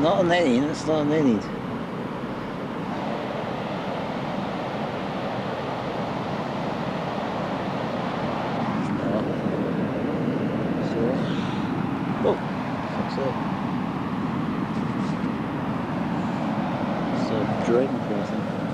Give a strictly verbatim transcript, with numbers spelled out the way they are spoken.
not on any, that's not on any. Oh, fuck's that? It's a dragon crossing.